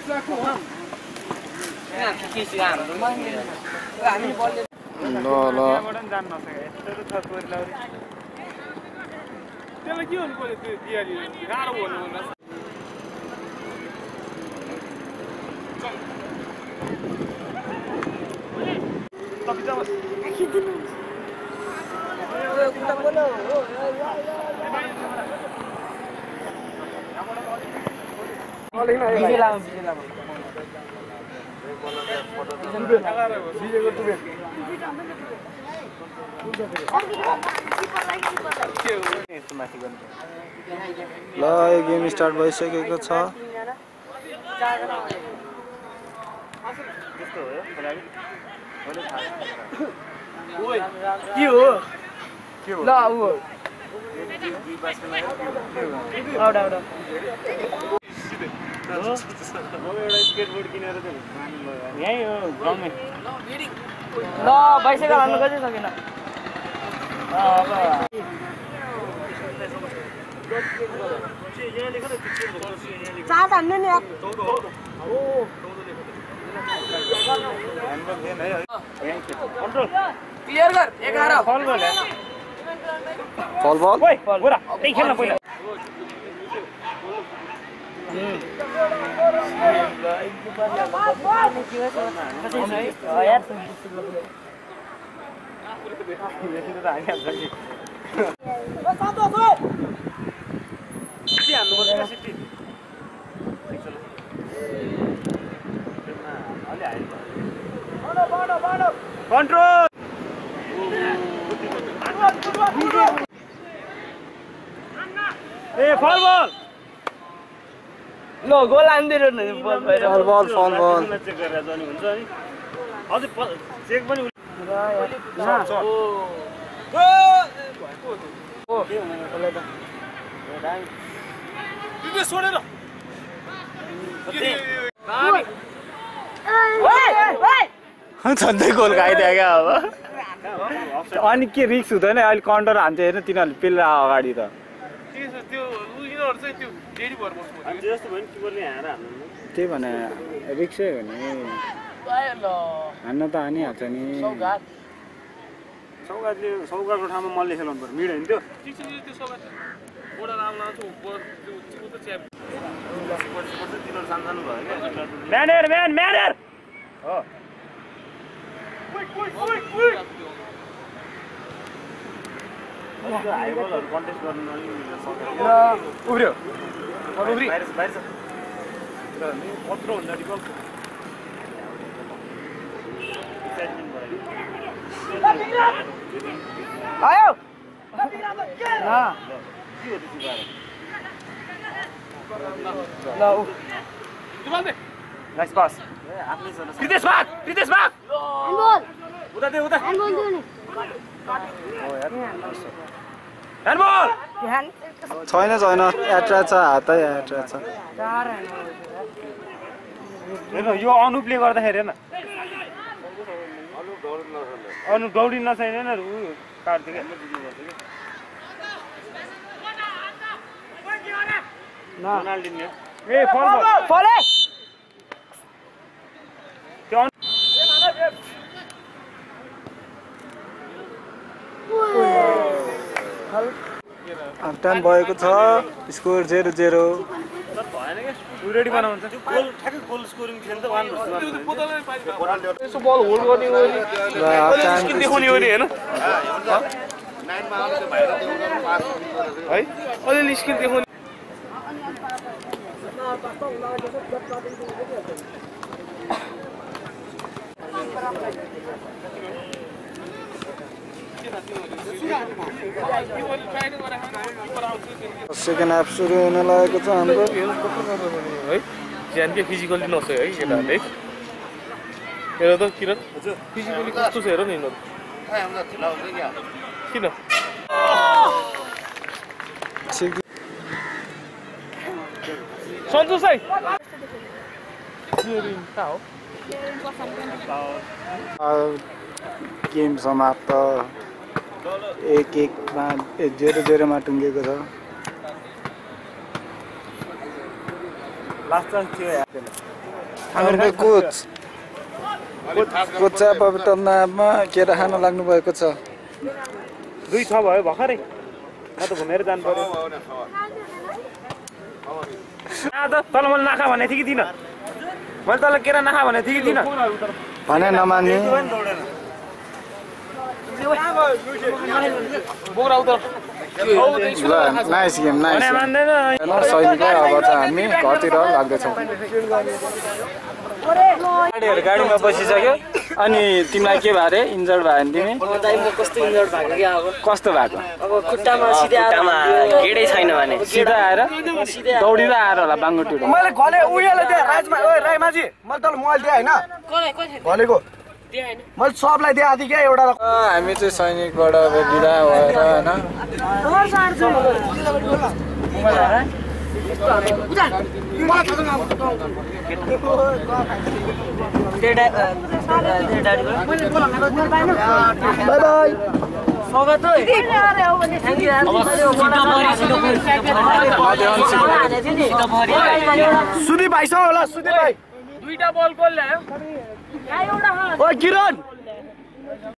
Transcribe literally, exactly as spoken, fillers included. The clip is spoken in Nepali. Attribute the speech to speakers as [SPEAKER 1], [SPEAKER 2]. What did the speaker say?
[SPEAKER 1] ल गेम स्टार्ट भइसकेको छ
[SPEAKER 2] के हो ल उ आउट आउट
[SPEAKER 3] स्केटबोर्ड किनेर यही हो गाउँमै
[SPEAKER 2] ल बाइसाइकल हान्नु गजै सकेन चार हान्नु नि क्लियर गर एघार
[SPEAKER 3] फल बल
[SPEAKER 1] फल बल
[SPEAKER 3] ओइ ओरा त्यही खेल्न पहिला कन्ट्रोल ए फल बल
[SPEAKER 2] ल गोल हान्दिएर बल भएर
[SPEAKER 1] फल बल फल बल
[SPEAKER 3] चेक गरेर जानु हुन्छ नि अझै चेक पनि
[SPEAKER 2] ओ के हुने मलाई त
[SPEAKER 3] त्यो छोडेर
[SPEAKER 1] झन्डै गोल खाइदियो क्या अब अनि के रिक्स हुँदैन अहिले काउन्टर हान्छ हेर्न तिनीहरूले पेल्ला अगाडि त त्यही भने रिक्सै हो नि हान्न त हानिहाल्छ नि
[SPEAKER 3] सौगातले सौगातको ठाउँमा मल्ले खेलाउनु पर्यो मिड होइन त्यो म्यानेर म्यान म्यानेर हो हाई बलहरु कन्टेस्ट गर्नु
[SPEAKER 1] उब्रियो
[SPEAKER 3] बाहिर बाहिर कत्रो हुन्छ नि बल
[SPEAKER 2] आयो ल उ
[SPEAKER 3] नाइस पास प्रितेश भाग प्रितेश भाग
[SPEAKER 4] ह्यान्डबल
[SPEAKER 3] उता दे उता
[SPEAKER 4] ह्यान्डबल दियो नि
[SPEAKER 3] ह्यान्डबल
[SPEAKER 1] छैन छैन एट्रा छ हातै एट्रा छ
[SPEAKER 3] हेर्न यो अनुपले गर्दाखेरि हेर्न अनु दौडिन नसक्ने न उ काट्थ्यो क्या रोनाल्डिन्हो ए फल
[SPEAKER 2] फल
[SPEAKER 3] त्यो
[SPEAKER 1] हाफ टाइम भएको छ स्कोर जेरो जेरो
[SPEAKER 3] भएन क्या रेडी बनाउँछ गोल ठ्याक्कै गोल स्कोरिङ थियो नि त वान
[SPEAKER 2] यसो बल होल्ड गर्ने हो नि
[SPEAKER 3] स्किन देखाउने हो नि हैन
[SPEAKER 5] नाइनमा आउने त्यो भाइरल देखाउन पास
[SPEAKER 3] है अलिअलि स्किन देखाउने
[SPEAKER 1] सेकेन्ड हाफ सुरु हुन लागेको छ हाम्रो
[SPEAKER 3] है ज्यान के फिजिकली नसक्यो है केटाहरूले हेर त किरण फिजिकली कस्तो छ हेर न यिनीहरू किन सन्तोष है
[SPEAKER 1] गेम समाप्त एक एकमा जेरो जेरोमा टुङ्गेको छ
[SPEAKER 3] लास्ट चान्स थियो
[SPEAKER 1] हाम्रो कोच कोच चाहिँ पवित्र नाममा केरा खान लाग्नु भएको छ।
[SPEAKER 4] दुई छ भयो भर्खरै म त घुमेर जानु पर्यो। आ त तल मैले नाखा भने थिएँ कि थिइनँ मैले तल केरा नाखा भने थिएँ कि थिइनँ
[SPEAKER 1] भने नमान्ने
[SPEAKER 3] बोरा उता
[SPEAKER 1] ल नाइस गेम नाइस
[SPEAKER 4] मान्दैन
[SPEAKER 1] सैनिक अब चाहिँ हामी घरतिर लाग्दैछौँ। गाडीहरू गाडीमा बसिसक्यो अनि तिमीलाई के भयो अरे इन्जर्ड भयो भने तिमी
[SPEAKER 2] कस्तो इन्जर्ड भएको क्या अब
[SPEAKER 1] कस्तो भएको
[SPEAKER 2] अब खुट्टामा सिधै आएर गेडै छैन भने
[SPEAKER 1] सिधा आएर दौडिँदै आएर होला बाङ्गोटीबाट
[SPEAKER 5] मैले घले उयोले दिएँ राजमा ओ राईमाझी मैले तल मोबाइल दिएँ होइन घलेको मैले सबलाई दिएँ आदि क्या एउटा
[SPEAKER 1] हामी चाहिँ सैनिकबाट अब बिदा भएर होइन
[SPEAKER 5] सुधी भाइसँग होला सुधी भाइ
[SPEAKER 2] दुईटा बल कसले ल्यायो
[SPEAKER 5] ओ किरण